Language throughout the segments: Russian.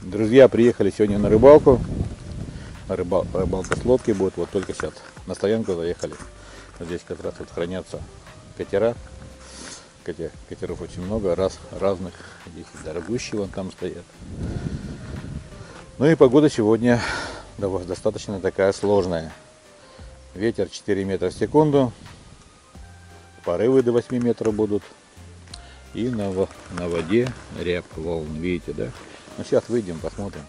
Друзья, приехали сегодня на рыбалку. Рыбалка с лодки будет. Вот только сейчас на стоянку заехали. Здесь как раз вот хранятся катера. Катеров очень много, разных. Здесь дорогущие вон там стоят. Ну и погода сегодня достаточно такая сложная. Ветер 4 метра в секунду. Порывы до 8 метров будут. И на воде рябь волн. Видите, да? Ну сейчас выйдем, посмотрим.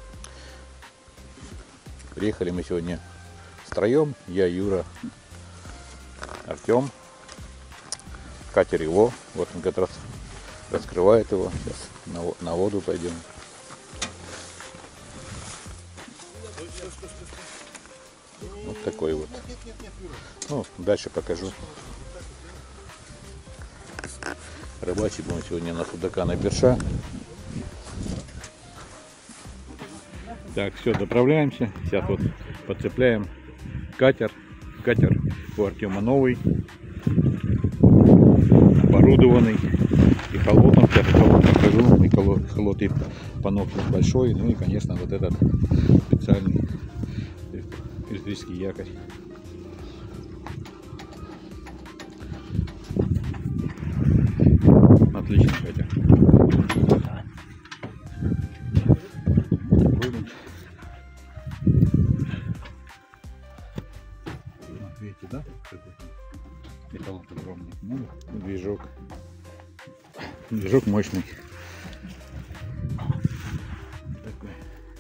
Приехали мы сегодня втроем. Я, Юра, Артем. Катер его. Вот он как раз раскрывает его. Сейчас на воду пойдем. Вот такой вот. Ну, дальше покажу. Рыбачить будем сегодня на судака, на берша. Так, все, доправляемся. Сейчас вот подцепляем катер. Катер у Артема новый, оборудованный и холодным. Сейчас холод покажу. И холодный панок большой. Ну и, конечно, вот этот специальный электрический якорь. Отлично, катер. Видите, да? Металлом огромный. Ну, движок мощный. Такой.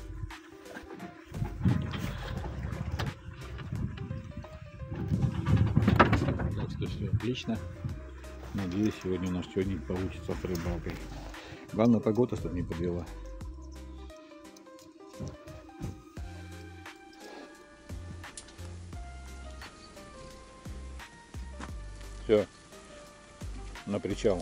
Так что все отлично. Надеюсь, сегодня у нас что-нибудь получится с рыбалкой. Главное, погода, чтобы не подвела. Все, на причал.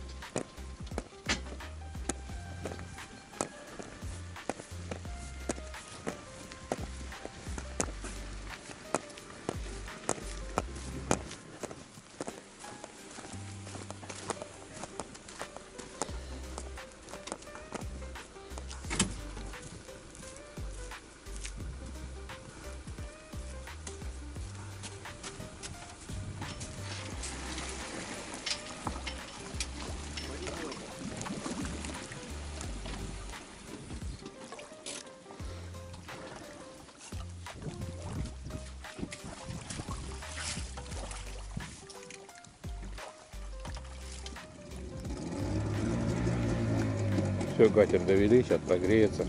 Все, катер довели, сейчас прогреется.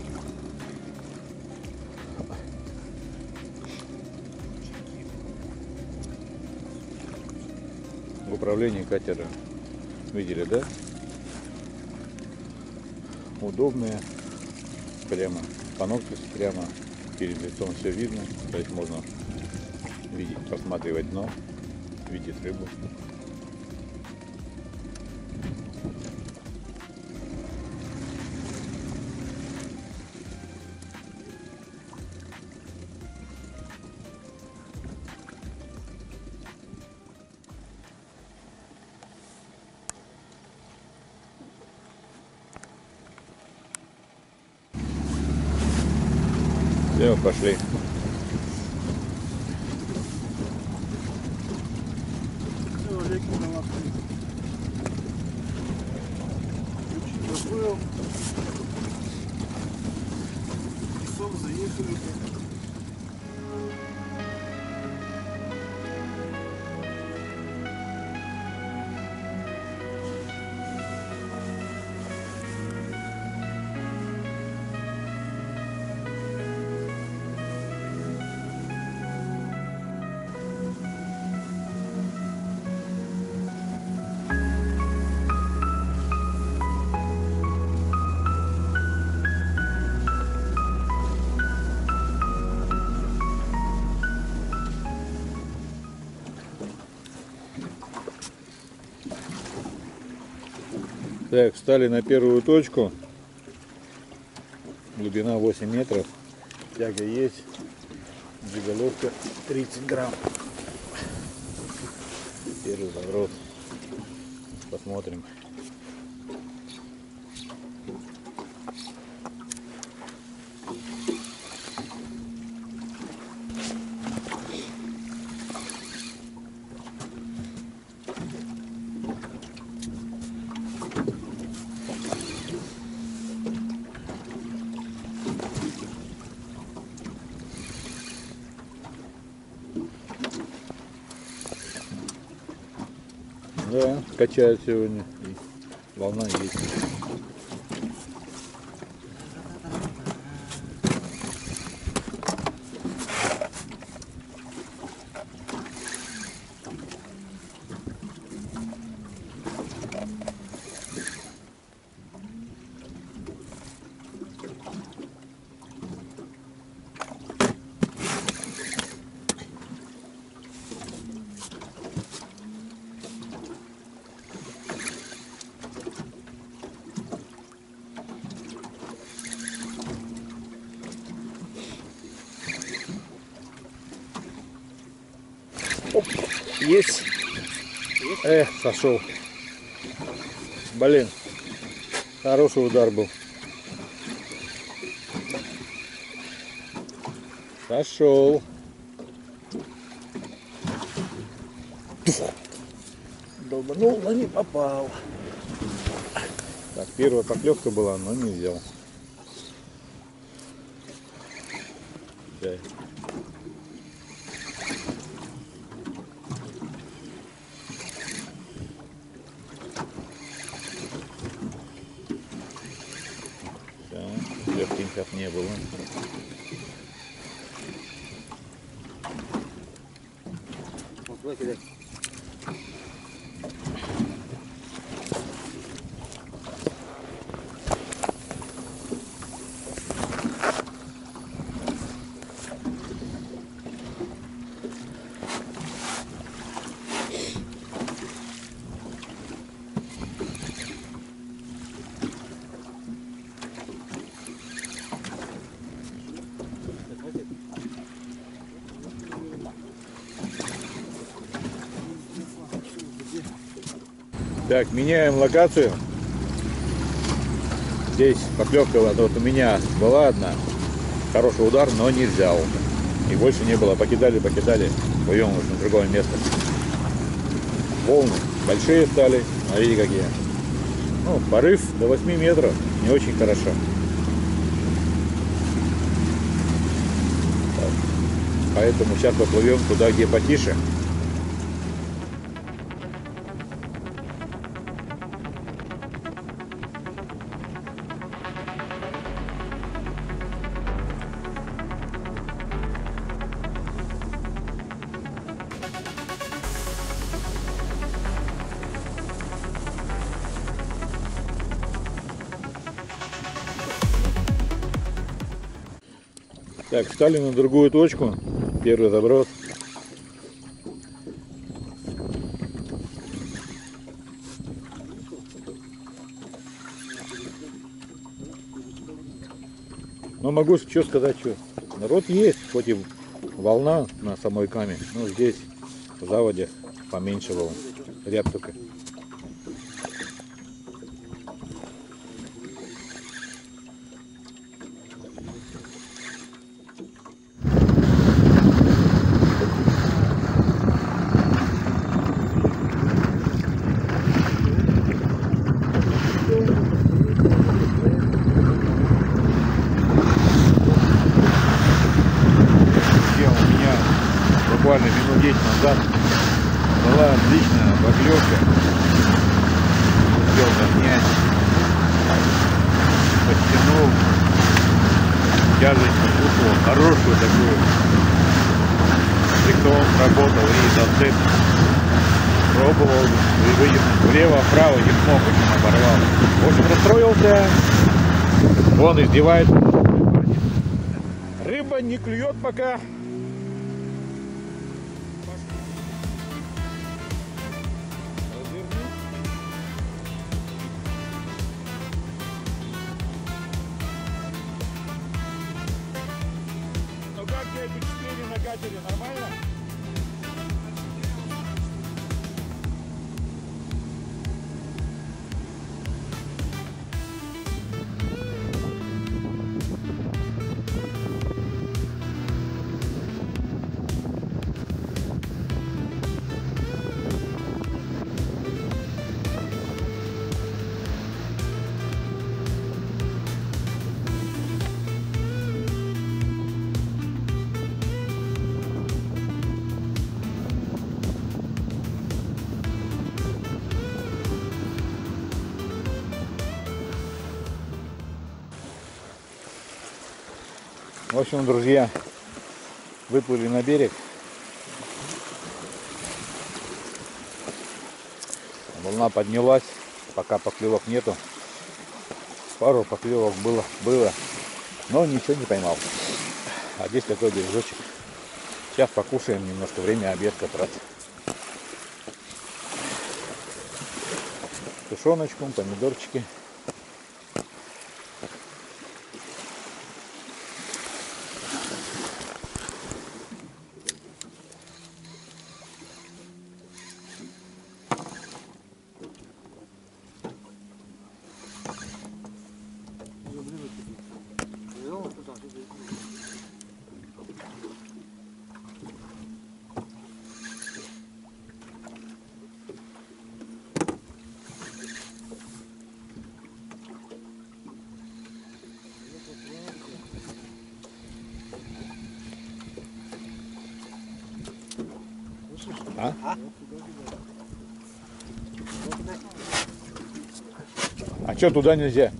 Управление катера видели, да? Удобное. Прямо панок прямо перед лицом все видно. То есть можно видеть, просматривать дно, видеть рыбу. Все, пошли. Заехали. Так, встали на первую точку. Глубина 8 метров. Тяга есть. Джиголовка 30 грамм. Первый заворот. Посмотрим. Да, качает сегодня. И волна есть. Оп, есть. Сошел. Блин, хороший удар был. Сошел. Долбанул, но не попал. Так, первая поклевка была, но не взял. Да. Легких не было. Так, меняем локацию. Здесь поклевка вот у меня была одна. Хороший удар, но не взял. И больше не было. Покидали. Пойдем уже на другое место. Волны большие стали. Смотрите какие. Ну, порыв до 8 метров. Не очень хорошо. Так. Поэтому сейчас поплывем туда, где потише. Так, встали на другую точку. Первый заброс. Но могу что сказать, что народ есть, хоть и волна на самой каме, но здесь в заводе поменьше волн. Ряд только. Буквально минут 10 назад была отличная поклевка. Успел поднять, подтянул, тяжесть почувствовал, хорошую такую. Фрикцион работал и зацеп. Пробовал и выдернуть влево-вправо, не смог, очень оборвал. В общем, расстроился. Он издевается. Рыба не клюет пока. Впечатление на катере нормально? В общем, друзья, выплыли на берег. Волна поднялась, пока поклевок нету. Пару поклевок было, но ничего не поймал. А здесь такой бережочек. Сейчас покушаем немножко, время обед как раз. Тушеночку, помидорчики. А что туда нельзя?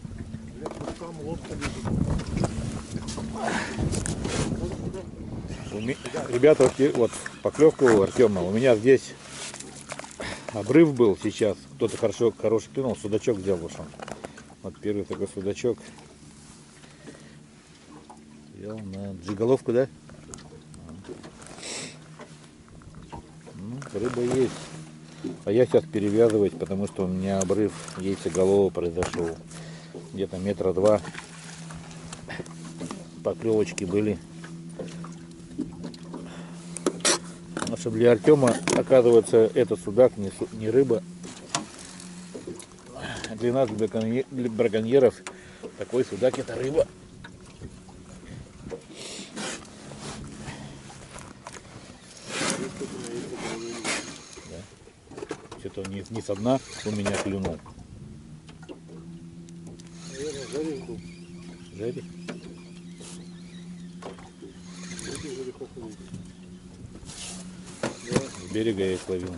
Ребята, вот поклевка у Артема. У меня здесь обрыв был сейчас. Кто-то хороший клюнул, судачок взял вышел. Вот первый такой судачок. Взял на джиголовку, да? Рыба есть. А я сейчас перевязывать, потому что у меня обрыв яйцеголового произошел. Где-то метра два. Поклевочки были. Но чтобы для Артема, оказывается, этот судак не рыба. Для нас, для браконьеров, такой судак это рыба. Что-то не со дна у меня клюнул. Жарик? С берега я их ловил.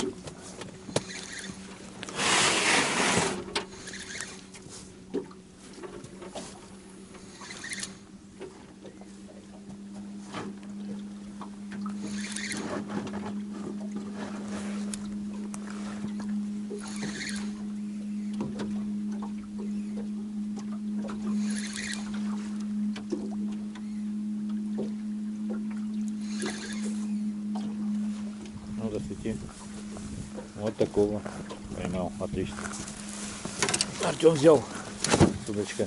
Ну, засвети. Вот такого поймал. Отлично. Артем взял судачка.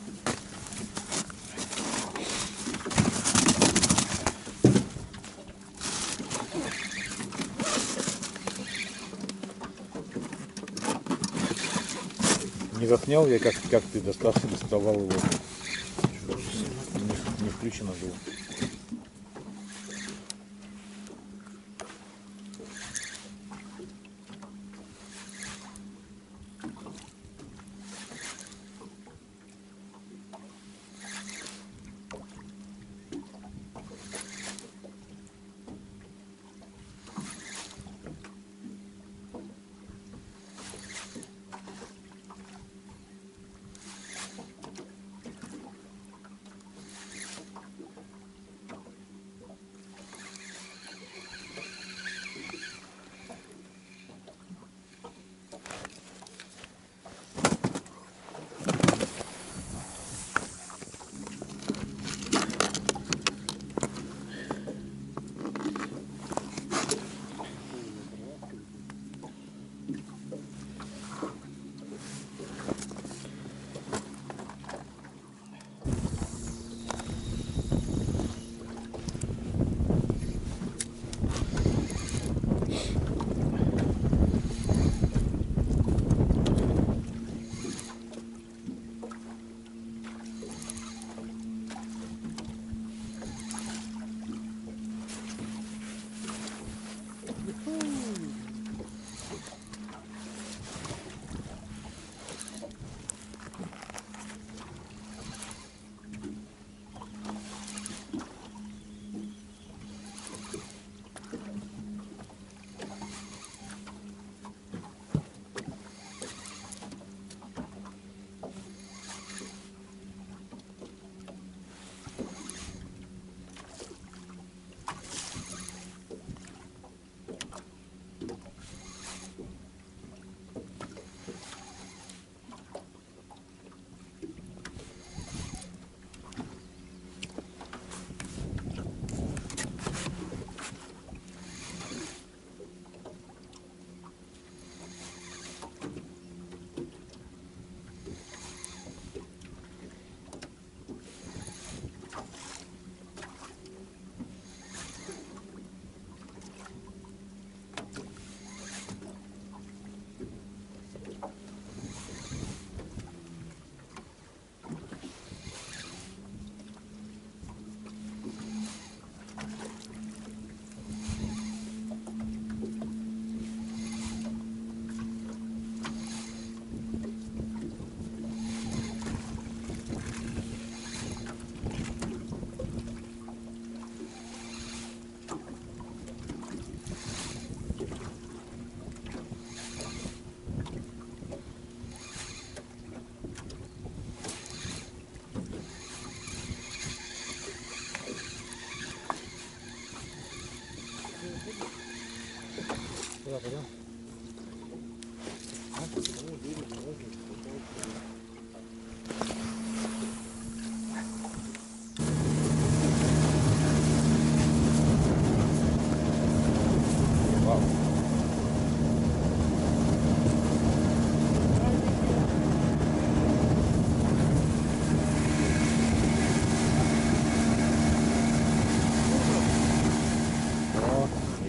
Не заснял я, как ты доставал его. Не включено было.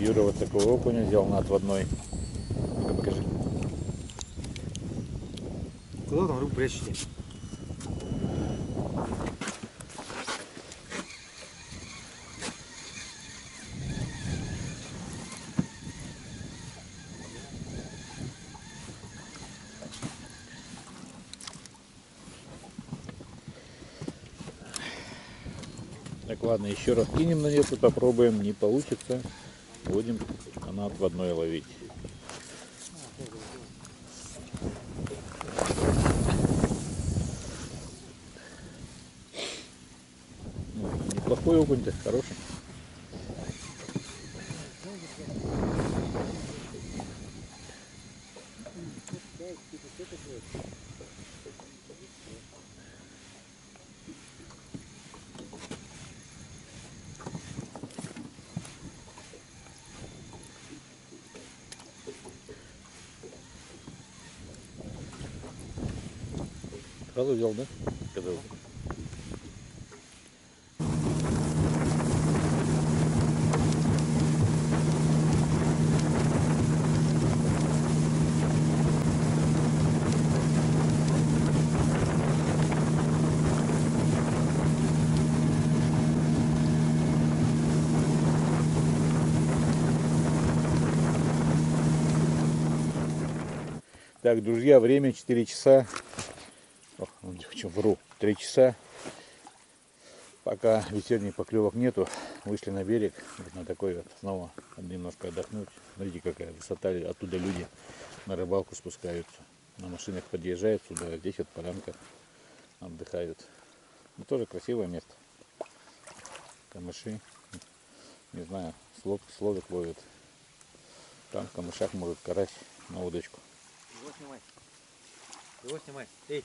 Юра вот такого окуня взял на отводной. Ну-ка покажи. Куда там рыбу прячете? Так, ладно, еще раз кинем на нет и попробуем. Не получится, будем на отводной ловить. Ну, неплохой окунь-то, хороший. Сразу взял, да? Сказал. Так, друзья, время 4 часа. Ох, чем вру, 3 часа. Пока вечерних поклевок нету, вышли на берег, вот на такой вот, снова немножко отдохнуть. Смотрите, какая высота, оттуда люди на рыбалку спускаются, на машинах подъезжают сюда, здесь вот полянка, отдыхают. Ну, тоже красивое место. Камыши, не знаю, словик ловят. Там в камышах может карась на удочку. Его снимай. Его снимай. Эй.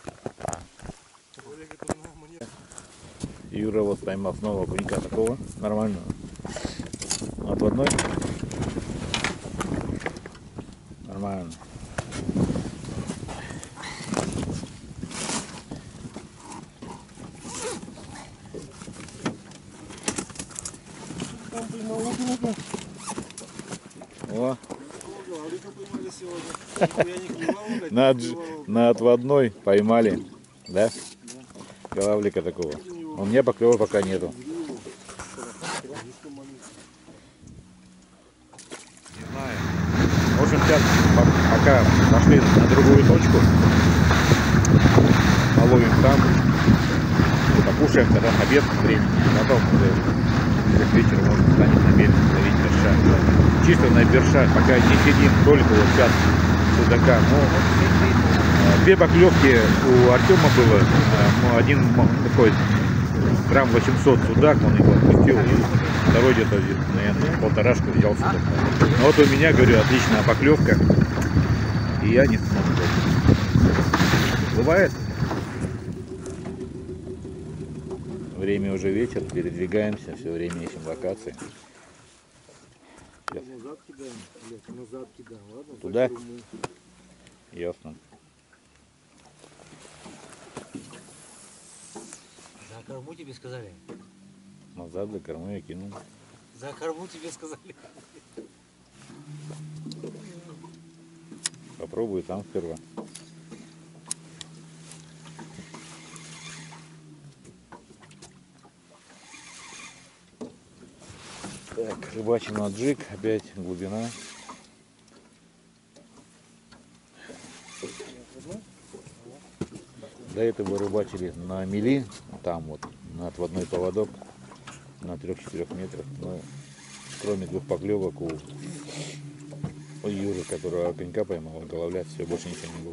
Юра вот поймал снова окунька такого нормального. Отводной. Нормально. О. На отводной поймали, да? Голавлика такого. У меня поклёва пока нету. Не знаю. В общем, сейчас пока пошли на другую точку. Половим там. Покушаем, когда обед времени. Потом уже к вечеру можно станет на берег ловить берша. Чисто на берша, пока не сидим, только вот сейчас судака. Но две поклевки у Артема было. Один такой грамм 800 судак, он его отпустил. И второй где-то, наверное, полторашку взял судак. Но вот у меня, говорю, отличная поклевка. И я не смогу. Бывает. Время уже вечер, передвигаемся, все время ищем локации. Назад кидаем, назад кидаем, ладно? Туда? Ясно. За корму тебе сказали. Назад за корму я кинул. За корму тебе сказали. Попробую там сперва. Так, рыбачим на джиг, опять глубина. До этого рыбачили на мели, там вот на отводной поводок на 3-4 метрах. Но кроме двух поклевок у Юры, которого окунька поймал, головлять, все, больше ничего не было.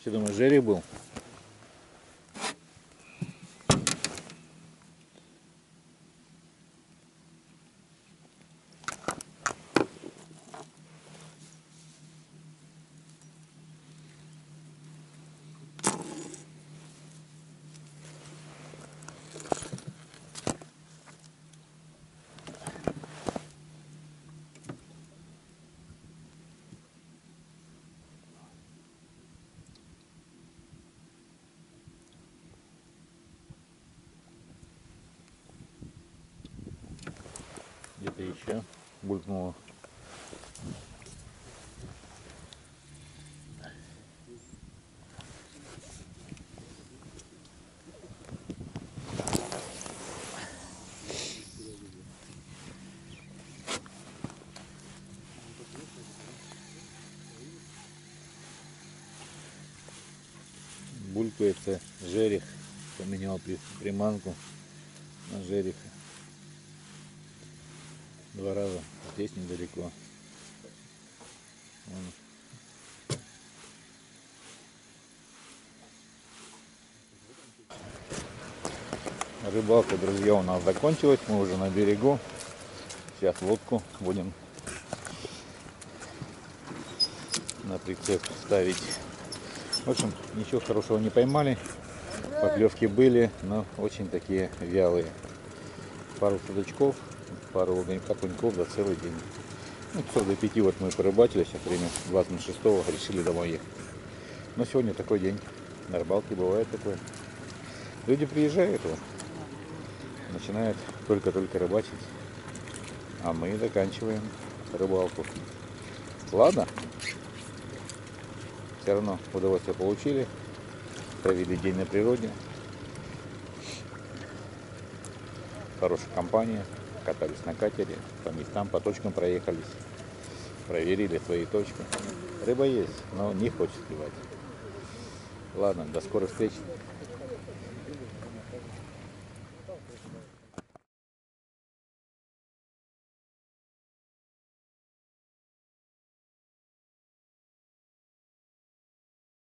Что думаешь, жерех был? Где-то еще булькнуло. Булькается жерех. Поменял приманку на жереха. 2 раза. Здесь недалеко. Вон. Рыбалка, друзья, у нас закончилась. Мы уже на берегу. Сейчас лодку будем на прицеп ставить. В общем, ничего хорошего не поймали. Поклевки были, но очень такие вялые. Пару судачков, пару окуньков за целый день. Ну, часов до 5 вот мы порыбачили, сейчас время 26-го, решили домой ехать. Но сегодня такой день. На рыбалке бывает такое. Люди приезжают, вот, начинают только-только рыбачить, а мы заканчиваем рыбалку. Ладно, все равно удовольствие получили, провели день на природе, хорошая компания, катались на катере, по местам, по точкам проехались, проверили свои точки. Рыба есть, но не хочет клевать. Ладно, до скорых встреч.